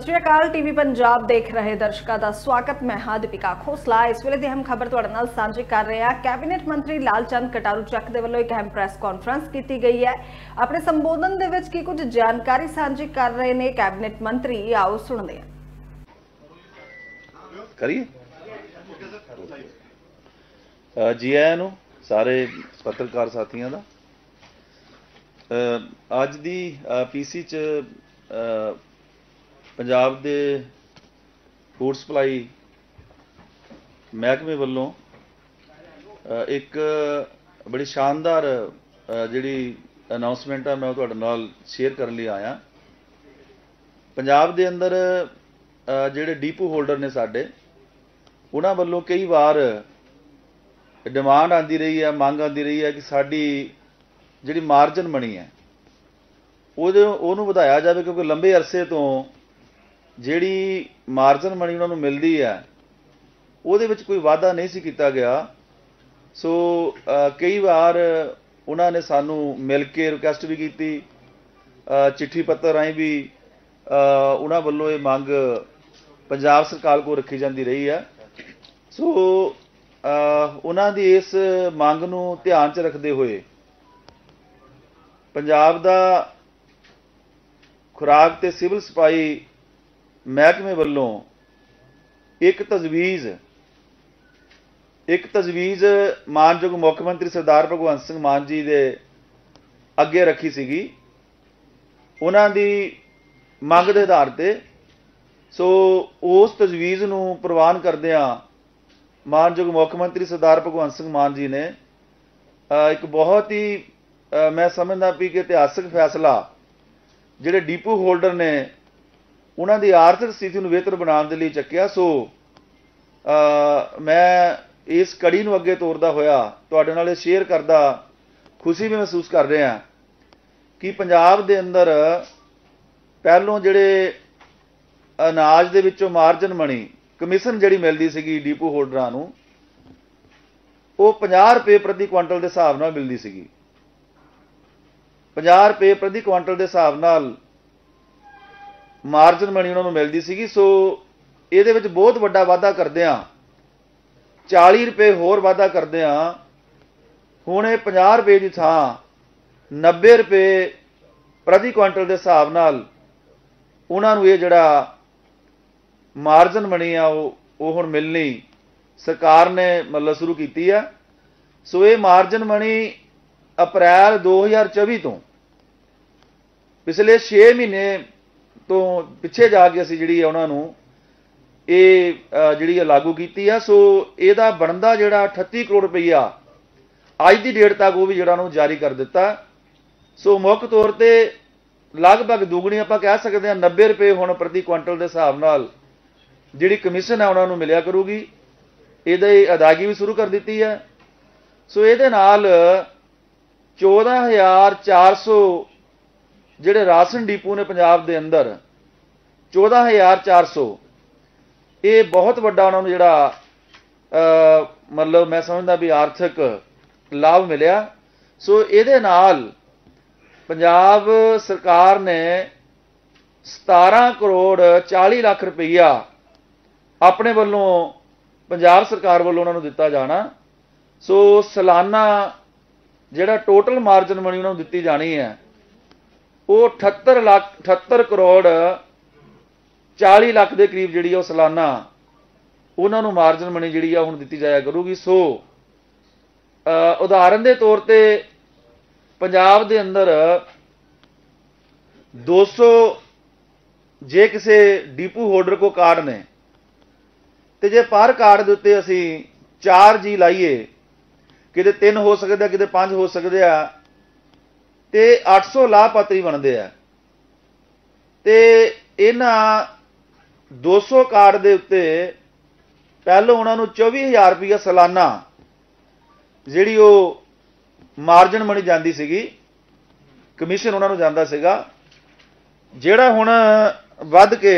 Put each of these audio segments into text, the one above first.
ਸਤਿ ਸ਼੍ਰੀ ਅਕਾਲ ਟੀਵੀ ਪੰਜਾਬ देख रहे दर्शकों का स्वागत। मैं हाँ दीपिका खोसला। इस वेले दी अहम खबर तुहाडे नाल सांझी कर रहे हैं। कैबिनेट मंत्री लालचंद कटारू ਚੱਕ ਦੇ ਵੱਲੋਂ एक अहम प्रेस कॉन्फ्रेंस की गई है। अपने संबोधन दे विच की कुछ जानकारी सांझी कर रहे ने कैबिनेट मंत्री, आओ सुनते हैं। करिए जी आया नूं सारे पत्रकार साथियों का अज दी पीसी च पंजाब दे फूड सप्लाई महकमे वालों एक बड़ी शानदार जिहड़ी अनाउंसमेंट है मैं तुहाडे नाल शेयर करने लिए आया। पंजाब दे अंदर जिहड़े डीपू होल्डर ने साडे उन्हां वालों कई बार डिमांड आती रही है, मंग आती रही है कि साडी जिहड़ी मार्जन मनी है ਉਹਨੂੰ ਵਧਾਇਆ ਜਾਵੇ, क्योंकि लंबे अरसे तो ਜਿਹੜੀ ਮਾਰਜਨ ਮਨੀ ਉਹਨਾਂ ਨੂੰ ਮਿਲਦੀ ਹੈ ਉਹਦੇ ਵਿੱਚ ਕੋਈ ਵਾਅਦਾ ਨਹੀਂ ਸੀ ਕੀਤਾ ਗਿਆ। ਸੋ ਕਈ ਵਾਰ ਉਹਨਾਂ ਨੇ ਸਾਨੂੰ ਮਿਲ ਕੇ ਰਿਕੁਐਸਟ ਵੀ ਕੀਤੀ, ਚਿੱਠੀ ਪੱਤਰ ਰਾਹੀਂ ਵੀ ਉਹਨਾਂ ਵੱਲੋਂ ਇਹ ਮੰਗ ਪੰਜਾਬ ਸਰਕਾਰ ਕੋਲ ਰੱਖੀ ਜਾਂਦੀ ਰਹੀ ਹੈ। ਸੋ ਉਹਨਾਂ ਦੀ ਇਸ ਮੰਗ ਨੂੰ ਧਿਆਨ 'ਚ ਰੱਖਦੇ ਹੋਏ ਪੰਜਾਬ ਦਾ ਖੁਰਾਕ ਤੇ ਸਿਵਲ ਸਫਾਈ महकमे वालों एक तजवीज़ मानयोग मुख्यमंत्री सरदार भगवंत सिंह मान जी दे अगे रखी सीगी उन्हां दी मंग दे आधार ते। सो उस तजवीज़ नूं प्रवान करदिआं मानयोग मुख्यमंत्री सरदार भगवंत सिंह मान जी ने एक बहुत ही मैं समझदा भी कि इतिहासक फैसला जिहड़े डीपू होल्डर ने उन्हां दी आर्थिक स्थिति नूं बेहतर बनाउण दे लई चुक्किआ। सो मैं इस कड़ी नूं अगे तोरदा होया तुहाडे नाल शेयर करदा खुशी भी महसूस कर रहा कि पंजाब दे अंदर पहलों जिहड़े अनाज दे विचों मार्जन मनी कमीशन जिहड़ी मिलदी सीगी डीपू होल्डरां नूं वो 50 रुपए प्रति क्विंटल के हिसाब नाल मिलदी सीगी। 50 रुपए प्रति क्विंटल के हिसाब नाल मार्जन मनी उन्होंने मिलती सी। सो ये बहुत वड्डा वाधा करदिआं 40 रुपए होर वाधा करदिआं हुण 50 रुपए की थां 90 रुपए प्रति क्विंटल के हिसाब नाल उन्होंने ये जिहड़ा मार्जन मनी आ वो हुण मिलनी सरकार ने मतलब शुरू की है। सो ये मार्जन मनी अप्रैल 2024 तो पिछले 6 महीने तो पिछे जाके असी जी उन्होंने ये लागू की है। सो यदा बनता जोड़ा 38 करोड़ रुपया अज की डेट तक वो भी जो जारी कर दिता। सो मुख्य तौर पर लगभग दुगनी आप कह सकते हैं 90 रुपए हुण प्रति क्विंटल के हिसाब नाल जी कमीशन है उन्होंने मिलिया करूगी। ये अदायगी भी शुरू कर दी है। सो ये 14,400 ਜਿਹੜੇ राशन डिपू ने पंजाब के अंदर 14,400 ये बहुत वड्डा उन्होंने जिहड़ा मतलब मैं समझदा भी आर्थिक लाभ मिलिया। सो ये नाल पंजाब सरकार ने 17 करोड़ 40 लाख रुपया अपने वालों पंजाब सरकार वालों उन्होंने दिता जाना। सो सालाना जिहड़ा टोटल मार्जन मनी उन्होंने दिती जानी है वो 78 करोड़ 40 लाख के करीब जी सालाना उन्होंने मार्जन मनी जी हुण दी जाया करूगी। सो उदाहरण के तौर पर पंजाब के अंदर 200 जे किसी डीपू होल्डर को कार्ड ने तो जे पर कार्ड के उत्ते असी 4 जी लाइए किते 3 हो सकते किते 5 हो सकते हैं ते 800 लाभपात्री बनते हैं। ते इन्हां 200 कार्ड के उत्ते पहलों उन्होंने 24,000 रुपया सालाना जिहड़ी वो मार्जन मनी जाती सीगी कमीशन उन्होंने जाता सीगा, जिहड़ा हुण वध के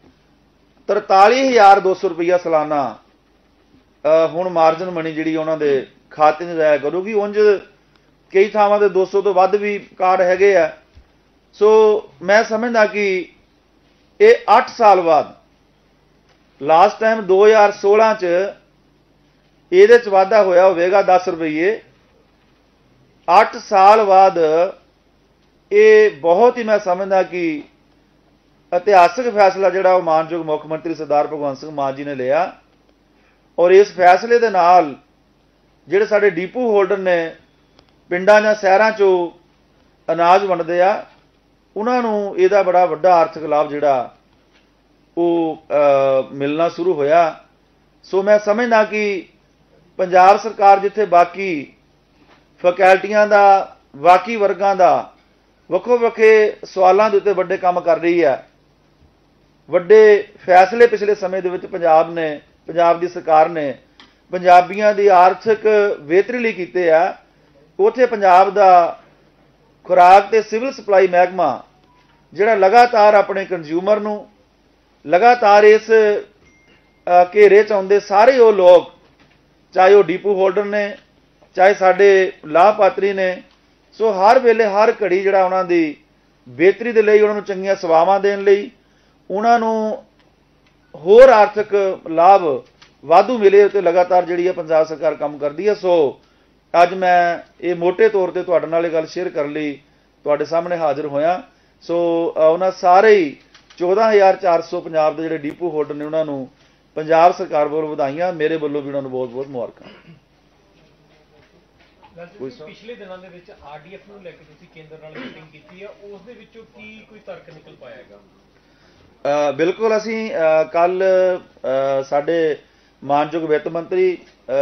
43,200 रुपया सालाना हुण मार्जन मनी जिहड़ी उन्हां दे खाते में जाया करूगी। उंज कई थावां ते 200 तो वध भी कार्ड हैगे आ। सो मैं समझदा कि ਇਹ 8 ਸਾਲ ਬਾਅਦ ਲਾਸਟ ਟਾਈਮ 2016 ਚ ਇਹਦੇ ਚ ਵਾਧਾ ਹੋਇਆ ਹੋਵੇਗਾ 10 ਰੁਪਏ। 8 ਸਾਲ ਬਾਅਦ ਇਹ ਬਹੁਤ ਹੀ ਮੈਂ ਸਮਝਦਾ ਕਿ ਇਤਿਹਾਸਕ ਫੈਸਲਾ ਜਿਹੜਾ ਉਹ ਮਾਨਯੋਗ ਮੁੱਖ ਮੰਤਰੀ ਸਰਦਾਰ ਭਗਵੰਤ ਸਿੰਘ ਮਾਨ ਜੀ ਨੇ ਲਿਆ। ਔਰ ਇਸ ਫੈਸਲੇ ਦੇ ਨਾਲ ਜਿਹੜੇ ਸਾਡੇ ਡੀਪੂ ਹੋਲਡਰ ਨੇ ਪਿੰਡਾਂ ਜਾਂ ਸ਼ਹਿਰਾਂ 'ਚੋਂ ਅਨਾਜ ਵੰਡਦੇ ਆ, ਉਹਨਾਂ ਨੂੰ ਇਹਦਾ ਬੜਾ ਵੱਡਾ ਆਰਥਿਕ ਲਾਭ ਜਿਹੜਾ ਉਹ ਮਿਲਣਾ ਸ਼ੁਰੂ ਹੋਇਆ। ਸੋ ਮੈਂ ਸਮਝਦਾ ਕਿ ਪੰਜਾਬ ਸਰਕਾਰ ਜਿੱਥੇ ਬਾਕੀ ਫੈਕਲਟੀਆਂ ਦਾ, ਬਾਕੀ ਵਰਗਾਂ ਦਾ ਵੱਖੋ ਵੱਖਰੇ ਸਵਾਲਾਂ ਦੇ ਉੱਤੇ ਵੱਡੇ ਕੰਮ ਕਰ ਰਹੀ ਹੈ, ਵੱਡੇ ਫੈਸਲੇ ਪਿਛਲੇ ਸਮੇਂ ਦੇ ਵਿੱਚ ਪੰਜਾਬ ਦੀ ਸਰਕਾਰ ਨੇ ਪੰਜਾਬੀਆਂ ਦੀ ਆਰਥਿਕ ਬਿਹਤਰੀ ਲਈ ਕੀਤੇ ਆ, ਉੱਥੇ ਪੰਜਾਬ ਦਾ ਖੁਰਾਕ ਤੇ ਸਿਵਲ ਸਪਲਾਈ ਮਹਿਕਮਾ ਜਿਹੜਾ ਲਗਾਤਾਰ ਆਪਣੇ ਕੰਜ਼ਿਊਮਰ ਨੂੰ ਲਗਾਤਾਰ ਇਸ ਘੇਰੇ 'ਚ ਆਉਂਦੇ ਸਾਰੇ ਉਹ ਲੋਕ, ਚਾਹੇ ਉਹ ਡੀਪੂ ਹੋਲਡਰ ਨੇ, ਚਾਹੇ ਸਾਡੇ ਲਾਭਪਾਤਰੀ ਨੇ, ਸੋ ਹਰ ਵੇਲੇ ਹਰ ਘੜੀ ਜਿਹੜਾ ਉਹਨਾਂ ਦੀ ਬਿਹਤਰੀ ਦੇ ਲਈ, ਉਹਨਾਂ ਨੂੰ ਚੰਗੀਆਂ ਸੇਵਾਵਾਂ ਦੇਣ ਲਈ, ਉਹਨਾਂ ਨੂੰ ਹੋਰ ਆਰਥਿਕ ਲਾਭ ਵਾਧੂ ਮਿਲੇ ਤੇ ਲਗਾਤਾਰ ਜਿਹੜੀ ਹੈ ਪੰਜਾਬ ਸਰਕਾਰ ਕੰਮ ਕਰਦੀ ਹੈ। ਸੋ ਅੱਜ ਮੈਂ ਇਹ ਮੋٹے ਤੌਰ ਤੇ ਤੁਹਾਡੇ ਨਾਲ ਇਹ ਗੱਲ ਸ਼ੇਅਰ ਕਰਨ ਲਈ ਤੁਹਾਡੇ ਸਾਹਮਣੇ ਹਾਜ਼ਰ ਹੋਇਆ। ਸੋ ਉਹਨਾਂ ਸਾਰੇ ਹੀ 14,400 ਪੰਜਾਬ ਦੇ ਜਿਹੜੇ ਡੀਪੂ ਹੋਲਡਰ ਨੇ ਉਹਨਾਂ ਨੂੰ ਪੰਜਾਬ ਸਰਕਾਰ ਵੱਲੋਂ ਵਧਾਈਆਂ, ਮੇਰੇ ਵੱਲੋਂ ਵੀ ਉਹਨਾਂ ਨੂੰ ਬਹੁਤ ਬਹੁਤ ਮੁਬਾਰਕਾਂ। ਪਿਛਲੇ ਦਿਨਾਂ ਦੇ ਵਿੱਚ ਆਰਡੀਐਫ ਨੂੰ ਲੈ ਕੇ ਤੁਸੀਂ ਕੇਂਦਰ ਨਾਲ ਮੀਟਿੰਗ ਕੀਤੀ ਹੈ, ਉਸ ਦੇ ਵਿੱਚੋਂ ਕੀ ਕੋਈ ਤਰਕ ਨਿਕਲ ਪਾਇਆ ਹੈਗਾ? ਬਿਲਕੁਲ, ਅਸੀਂ ਕੱਲ ਸਾਡੇ ਮਾਨਯੋਗ ਵਿੱਤ ਮੰਤਰੀ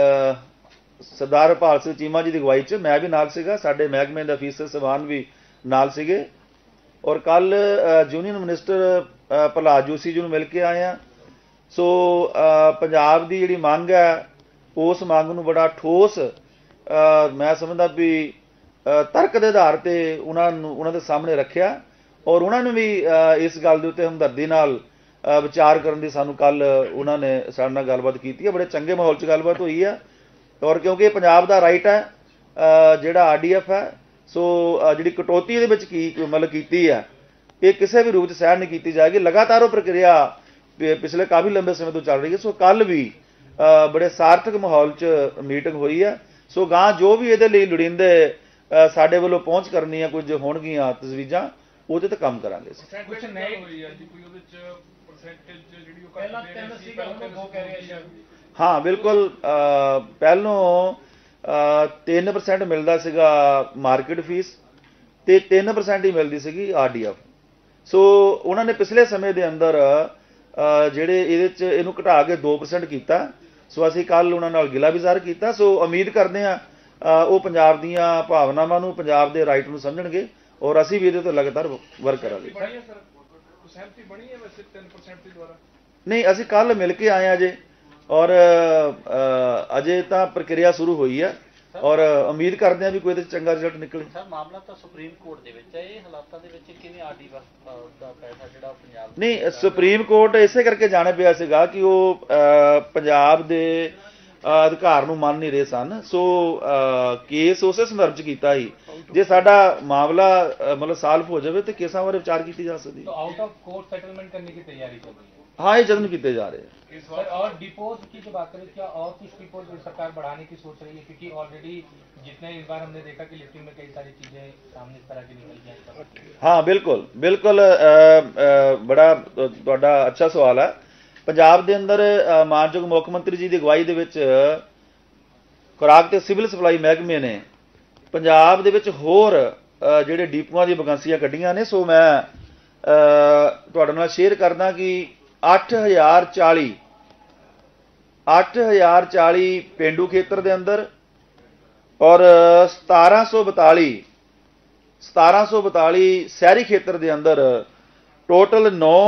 ਸਰਦਾਰ ਹਰਪਾਲ ਸਿੰਘ ਚੀਮਾ ਜੀ ਦੀ ਅਗਵਾਈ 'ਚ ਮੈਂ ਵੀ ਨਾਲ ਸੀਗਾ, ਸਾਡੇ ਮਹਿਕਮੇ ਦੇ ਅਫੀਸਰ ਸਾਹਿਬਾਨ ਵੀ ਨਾਲ ਸੀਗੇ, ਔਰ ਕੱਲ ਯੂਨੀਅਨ ਮਿਨਿਸਟਰ ਪ੍ਰਹਲਾਦ ਜੋਸ਼ੀ ਜੀ ਨੂੰ ਮਿਲ ਕੇ ਆਏ ਆ। ਸੋ ਪੰਜਾਬ ਦੀ ਜਿਹੜੀ ਮੰਗ ਹੈ ਉਸ ਮੰਗ ਨੂੰ ਬੜਾ ਠੋਸ ਮੈਂ ਸਮਝਦਾ ਵੀ ਤਰਕ ਦੇ ਆਧਾਰ ਤੇ ਉਹਨਾਂ ਦੇ ਸਾਹਮਣੇ ਰੱਖਿਆ, ਔਰ ਉਹਨਾਂ ਨੂੰ ਵੀ ਇਸ ਗੱਲ ਦੇ ਉੱਤੇ ਹਮਦਰਦੀ ਨਾਲ ਵਿਚਾਰ ਕਰਨ ਦੀ ਸਾਨੂੰ ਕੱਲ ਉਹਨਾਂ ਨੇ ਸਾਡੇ ਨਾਲ ਗੱਲਬਾਤ ਕੀਤੀ ਹੈ। ਬੜੇ ਚੰਗੇ ਮਾਹੌਲ 'ਚ ਗੱਲਬਾਤ ਹੋਈ ਹੈ, ਔਰ ਕਿਉਂਕਿ ਇਹ ਪੰਜਾਬ ਦਾ ਰਾਈਟ ਹੈ ਜਿਹੜਾ ਆਰਡੀਐਫ ਹੈ, ਸੋ ਜਿਹੜੀ ਕਟੌਤੀ ਇਹਦੇ ਵਿੱਚ ਮਤਲਬ ਕੀਤੀ ਹੈ ਇਹ ਕਿਸੇ ਵੀ ਰੂਪ 'ਚ ਸਹਿਣ ਨਹੀਂ ਕੀਤੀ ਜਾਏਗੀ। ਲਗਾਤਾਰ ਉਹ ਪ੍ਰਕਿਰਿਆ ਪਿਛਲੇ ਕਾਫੀ ਲੰਬੇ ਸਮੇਂ ਤੋਂ ਚੱਲ ਰਹੀ ਹੈ। ਸੋ ਕੱਲ ਵੀ ਬੜੇ ਸਾਰਥਕ ਮਾਹੌਲ 'ਚ ਮੀਟਿੰਗ ਹੋਈ ਹੈ। ਸੋ ਗਾਂ ਜੋ ਵੀ ਇਹਦੇ ਲਈ ਲੋੜੀਂਦੇ ਸਾਡੇ ਵੱਲੋਂ ਪਹੁੰਚ ਕਰਨੀ ਹੈ, ਕੁਝ ਹੋਣਗੀਆਂ ਤਜਵੀਜ਼ਾਂ, ਉਹਦੇ ਤੇ ਕੰਮ ਕਰਾਂਗੇ। ਕੁਝ ਨਏ ਹੋਈ ਹੈ ਜੀ, ਕੋਈ ਉਹਦੇ 'ਚ ਪਰਸੈਂਟੇਜ ਜਿਹੜੀ ਉਹ ਪਹਿਲਾਂ 3 ਸੀਗਾ, ਹੁਣ 2 ਕਹਿ ਰਹੇ ਆ। ਹਾਂ ਬਿਲਕੁਲ, ਪਹਿਲੋਂ 3% ਮਿਲਦਾ ਸੀਗਾ ਮਾਰਕੀਟ ਫੀਸ ਤੇ 3% ਹੀ ਮਿਲਦੀ ਸੀਗੀ ਆਰਡੀਐਫ। ਸੋ ਉਹਨਾਂ ਨੇ ਪਿਛਲੇ ਸਮੇਂ ਦੇ ਅੰਦਰ ਜਿਹੜੇ ਇਹਦੇ 'ਚ ਇਹਨੂੰ ਘਟਾ ਕੇ 2% ਕੀਤਾ। ਸੋ ਅਸੀਂ ਕੱਲ ਉਹਨਾਂ ਨਾਲ ਗਿਲਾ ਵੀ ਜ਼ਾਹਰ ਕੀਤਾ। ਸੋ ਉਮੀਦ ਕਰਦੇ ਹਾਂ ਉਹ ਪੰਜਾਬ ਦੀਆਂ ਭਾਵਨਾਵਾਂ ਨੂੰ, ਪੰਜਾਬ ਦੇ ਰਾਈਟ ਨੂੰ ਸਮਝਣਗੇ, ਔਰ ਅਸੀਂ ਵੀ ਇਹਦੇ ਤੋਂ ਲਗਾਤਾਰ ਵਰਕ ਕਰਾਂਗੇ। ਸਹਿਮਤੀ ਬਣੀ ਹੈ ਵੈਸੇ 3% ਦੇ ਦੁਆਰਾ? ਨਹੀਂ, ਅਸੀਂ ਕੱਲ ਮਿਲ ਕੇ ਆਏ ਹਾਂ ਅਜੇ, ਔਰ ਅਜੇ ਤਾਂ ਪ੍ਰਕਿਰਿਆ ਸ਼ੁਰੂ ਹੋਈ ਹੈ, ਔਰ ਉਮੀਦ ਕਰਦੇ ਹਾਂ ਵੀ ਕੋਈ ਇਹਦੇ ਚੰਗਾ ਰਿਜ਼ਲਟ ਨਿਕਲੇ। ਸਰ ਮਾਮਲਾ ਤਾਂ ਸੁਪਰੀਮ ਕੋਰਟ ਦੇ ਵਿੱਚ ਹੈ, ਇਹ ਹਾਲਾਤਾਂ ਦੇ ਵਿੱਚ ਕਿਵੇਂ ਆਰਡੀਐਫ ਦਾ ਪੈਸਾ ਜਿਹੜਾ ਪੰਜਾਬ ਨਹੀਂ, ਸੁਪਰੀਮ ਕੋਰਟ ਇਸੇ ਕਰਕੇ ਜਾਣੇ ਪਿਆ ਸੀਗਾ ਕਿ ਉਹ ਪੰਜਾਬ ਦੇ ਅਧਿਕਾਰ ਨੂੰ ਮੰਨ ਨਹੀਂ ਰਹੇ ਸਨ। ਸੋ ਕੇਸ ਉਸੇ ਸੰਦਰਭ 'ਚ ਕੀਤਾ ਸੀ। ਜੇ ਸਾਡਾ ਮਾਮਲਾ ਮਤਲਬ ਸਾਲਵ ਹੋ ਜਾਵੇ ਤੇ ਕੇਸਾਂ ਬਾਰੇ ਵਿਚਾਰ ਕੀਤੀ ਜਾ ਸਕਦੀ। आउट ऑफ कोर्ट सेटलमेंट करने की तैयारी चल रही है। हाँ, ये जतन किए जा रहे हैं। सर, और डिपोज की जो बात करें, क्या और कुछ डिपोज सरकार बढ़ाने की सोच रही है? क्योंकि ऑलरेडी जितने इस बार हमने देखा कि लिफ्टिंग में कई सारी चीजें सामने इस तरह की निकल गई। हाँ बिल्कुल बिल्कुल, बड़ा ਤੁਹਾਡਾ ਅੱਛਾ ਸਵਾਲ ਹੈ। ਪੰਜਾਬ ਦੇ ਅੰਦਰ ਮਾਨਯੋਗ ਮੁੱਖ ਮੰਤਰੀ ਜੀ ਦੀ ਅਗਵਾਈ ਦੇ ਵਿੱਚ ਖੁਰਾਕ ਤੇ ਸਿਵਲ ਸਪਲਾਈ ਮਹਿਕਮੇ ਨੇ ਪੰਜਾਬ ਦੇ ਵਿੱਚ ਹੋਰ ਜਿਹੜੇ ਡੀਪੂਆਂ ਦੀਆਂ ਵੈਕੈਂਸੀਆਂ ਕੱਢੀਆਂ ਨੇ। ਸੋ ਮੈਂ ਤੁਹਾਡੇ ਨਾਲ ਸ਼ੇਅਰ ਕਰਦਾ ਕਿ 8,040 ਪੇਂਡੂ ਖੇਤਰ ਦੇ ਅੰਦਰ ਔਰ 1742 ਸ਼ਹਿਰੀ ਖੇਤਰ ਦੇ ਅੰਦਰ ਟੋਟਲ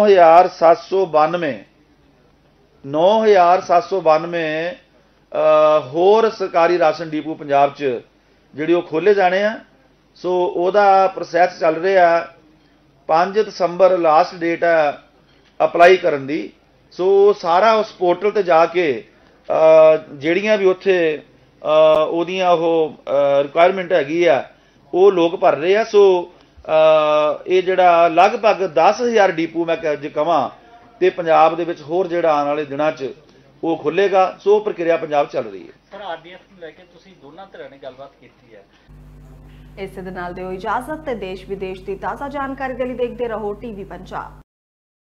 9,792 ਹੋਰ ਸਰਕਾਰੀ ਰਾਸ਼ਨ ਡੀਪੂ ਪੰਜਾਬ 'ਚ ਜਿਹੜੇ ਉਹ ਖੋਲ੍ਹੇ ਜਾਣੇ ਆ। ਸੋ ਉਹਦਾ ਪ੍ਰੋਸੈਸ ਚੱਲ ਰਿਹਾ। 5 ਦਸੰਬਰ ਲਾਸਟ ਡੇਟ ਹੈ ਅਪਲਾਈ ਕਰਨ ਦੀ। ਸੋ ਸਾਰਾ ਉਸ ਪੋਰਟਲ ਤੇ ਜਾ ਕੇ ਜਿਹੜੀਆਂ ਵੀ ਉੱਥੇ ਉਹਦੀਆਂ ਉਹ ਰਿਕੁਆਇਰਮੈਂਟ ਹੈਗੀ ਆ ਉਹ ਲੋਕ ਭਰ ਰਹੇ ਆ। ਸੋ ਇਹ ਜਿਹੜਾ ਲਗਭਗ 10,000 ਡੀਪੂ ਮੈਂ ਜੇ ਕਹਾਂ ਤੇ ਪੰਜਾਬ ਦੇ ਵਿੱਚ ਹੋਰ ਜਿਹੜਾ ਆਉਣ ਵਾਲੇ ਦਿਨਾਂ 'ਚ ਉਹ ਖੁੱਲੇਗਾ। ਸੋ ਪ੍ਰਕਿਰਿਆ ਪੰਜਾਬ ਚੱਲ ਰਹੀ ਹੈ। ਸਰ ਆਰਡੀਐਫ ਨੂੰ ਲੈ ਕੇ ਤੁਸੀਂ ਦੋਨਾਂ ਧਿਰਾਂ ਨੇ ਗੱਲਬਾਤ ਕੀਤੀ ਹੈ। ਇਸੇ ਦੇ ਨਾਲ ਦਿਓ ਇਜਾਜ਼ਤ ਤੇ ਦੇਸ਼ ਵਿਦੇਸ਼ ਦੀ ਤਾਜ਼ਾ ਜਾਣਕਾਰੀ ਦੇ ਲਈ ਦੇਖਦੇ ਰਹੋ ਟੀਵੀ ਪੰਜਾਬ।